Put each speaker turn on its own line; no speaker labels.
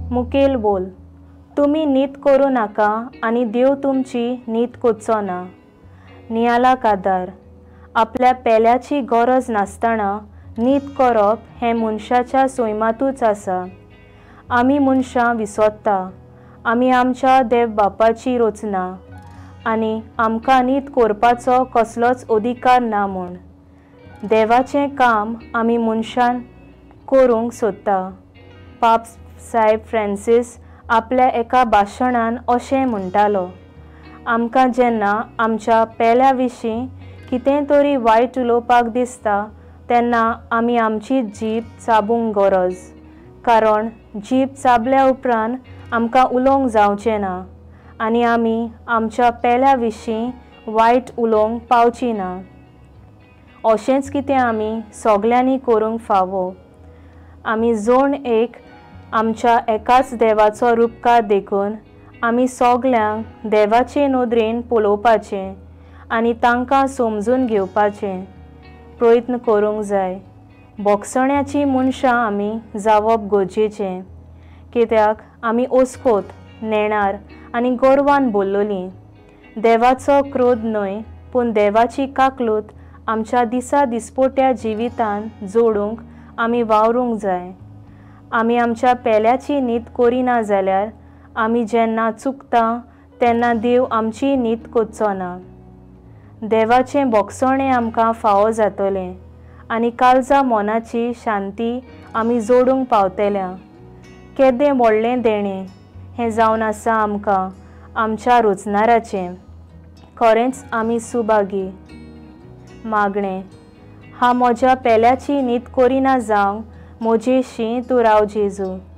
मुखेल बोल, तुमी नीत करूं नाका आनी देव तुमची नीत कोचचो ना। नियाला कादार, आपल्या पेल्याची गरज नासतना नीत करप हें मनशाच्या सैमातूच आसा। आमी मनशां विसोत्ता, आमी आमच्या देव बापाची रचना आनी आमकां नीत करपाचो कसलोच अधिकार ना म्हूण। देवाचें काम आमी मनशान करूंक सोदता। पाप सायब फ्रांसीस आपल्या एका भाशणान अशें म्हणटालो, आमकां जेन्ना आमच्या पेल्या विशीं कितें तरी वायट उलोवपाक दिसता तेन्ना आमी आमची जीब चाबूंक गरज, कारण जीब चाबल्या उपरांत आमकां उलोवंक जावचें ना आनी आमी आमच्या पेल्या विशीं वायट उलोवंक पावची ना। अशेंच कितें आमी सगल्यांनी करूंक फावो। आमी जोण एक आमच्या एकाच देवाचो रुपकार देखून आमी सगल्यांक देवाचे नदरेन पळोवपाचें आनी तांकां समजून घेवपाचें प्रयत्न करूंक जाय। भोगसण्याची मनशां आमी जावप गरजेचें, कित्याक आमी ओस्कोत, नेणार आनी गर्वान भरलोलीं। देवाचो क्रोध न्हय, पूण देवाची काकलूत आमच्या दिसा दिसपोट्या जिवितान जोडूंक आमी वावरूंक जाय। आमी आमच्या पेल्याची नीत करिना जाल्यार आमी जेन्ना चुकता तेन्ना देव आमची नीत कोचचो ना। देवाचें भोगसणें आमकां फावो जातलें आनी काळजा मोनाची शांती आमी जोडूंक पावतल्या। केदें व्हडलें देणें हें जावन आसा आमकां आमच्या रोजनाराचें। खरेंच आमी सुभागी। मागणें, हांव म्हज्या पेल्याची नीत करिना जावंक म्हजेशी तूं राव जेजू।